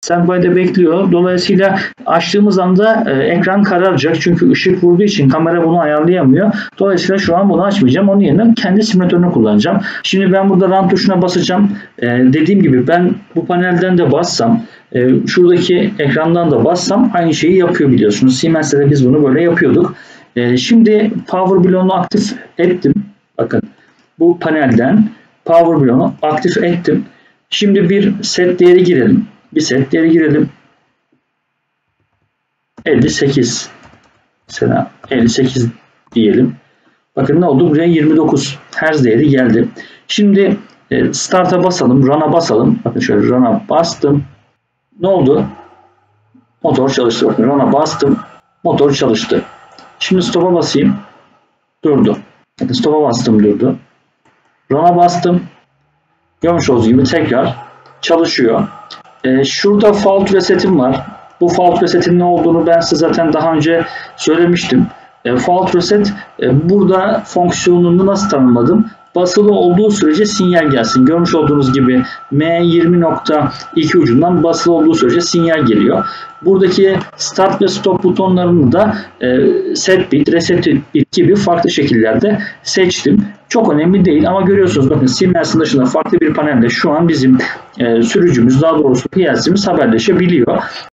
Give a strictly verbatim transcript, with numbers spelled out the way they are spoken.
Standby'de bekliyor. Dolayısıyla açtığımız anda e, ekran kararacak. Çünkü ışık vurduğu için kamera bunu ayarlayamıyor. Dolayısıyla şu an bunu açmayacağım. Onun yerine kendi simülatörünü kullanacağım. Şimdi ben burada Run tuşuna basacağım. E, dediğim gibi ben bu panelden de bassam, e, şuradaki ekrandan da bassam aynı şeyi yapıyor biliyorsunuz. Siemens'te de biz bunu böyle yapıyorduk. E, şimdi Power bloğunu aktif ettim. Bakın bu panelden Power bloğunu aktif ettim. Şimdi bir set değeri girelim. Bir set değeri girelim. elli sekiz. Mesela elli sekiz diyelim. Bakın ne oldu? Buraya yirmi dokuz Hz değeri geldi. Şimdi e, Start'a basalım. Run'a basalım. Bakın şöyle Run'a bastım. Ne oldu? Motor çalıştı. Bakın Run'a bastım. Motor çalıştı. Şimdi Stop'a basayım. Durdu. Bakın Stop'a bastım, durdu. Run'a bastım. Görmüş olduğunuz gibi tekrar çalışıyor. Ee, şurada fault reset'im var. Bu fault reset'in ne olduğunu ben size zaten daha önce söylemiştim. E, fault reset e, burada fonksiyonunu nasıl tanımladım? Basılı olduğu sürece sinyal gelsin. Görmüş olduğunuz gibi M yirmi nokta iki ucundan basılı olduğu sürece sinyal geliyor. Buradaki start ve stop butonlarını da e, set bit, reset bit gibi farklı şekillerde seçtim. Çok önemli değil ama görüyorsunuz bakın Siemens'in dışında farklı bir panelde şu an bizim e, sürücümüz, daha doğrusu P L C'miz haberleşebiliyor.